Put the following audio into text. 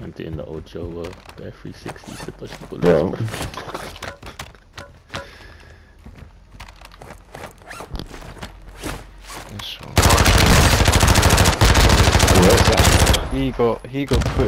En in de Ocho per 360 zit als je bullet. Ja. He got put